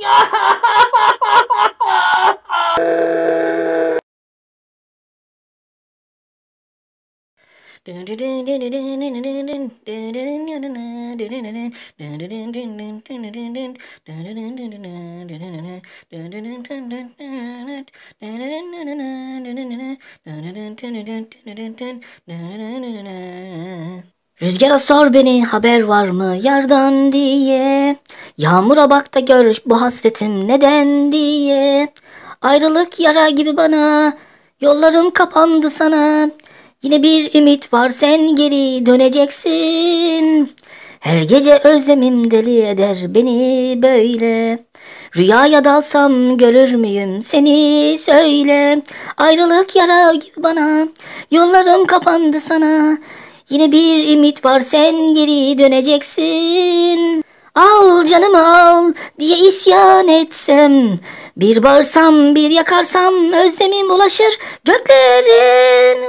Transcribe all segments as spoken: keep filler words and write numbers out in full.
Rüzgara sor beni, haber var mı yardan diye. Yağmura bak da gör bu hasretim neden diye. Ayrılık yara gibi bana, yollarım kapandı sana. Yine bir ümit var, sen geri döneceksin. Her gece özlemim deli eder beni böyle. Rüyaya dalsam görür müyüm seni söyle. Ayrılık yara gibi bana, yollarım kapandı sana. Yine bir ümit var, sen geri döneceksin. Al canımı al diye isyan etsem, bir bağırsam bir yakarsam özlemim ulaşır göklerin.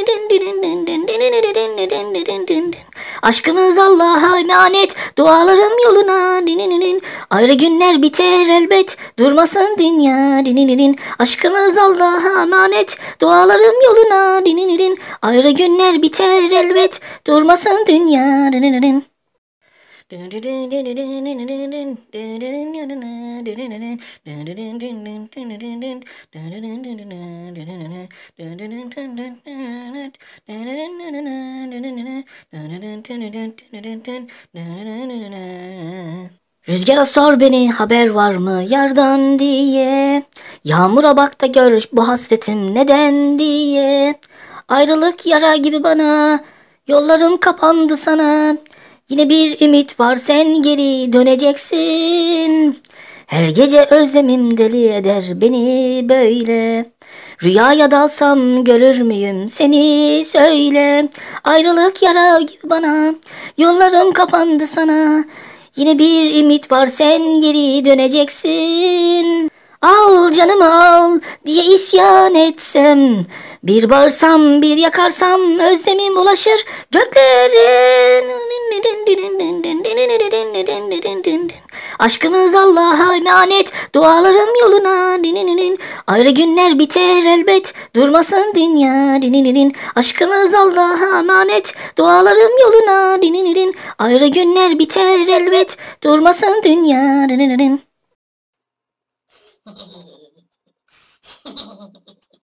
Aşkımız Allah'a emanet, dualarım yoluna. Ayrı günler biter elbet, durmasın dünya. Aşkımız Allah'a emanet, dualarım yoluna. Ayrı günler biter elbet, durmasın dünya. Rüzgara sor beni, haber var mı yardan diye. Yağmura bak da gör bu hasretim neden diye. Ayrılık yara gibi bana, yollarım kapandı sana. Yine bir ümit var, sen geri döneceksin. Her gece özlemim deli eder beni böyle. Rüyaya dalsam görür müyüm seni söyle. Ayrılık yara gibi bana, yollarım kapandı sana. Yine bir ümit var, sen geri döneceksin. Al canımı al diye isyan etsem, bir bağırsam bir yakarsam özlemim ulaşır göklerin. Aşkımız Allah'a emanet, dualarım yoluna. Ayrı günler biter elbet, durmasın dünya. Aşkımız Allah'a emanet, dualarım yoluna. Ayrı günler biter elbet, durmasın dünya.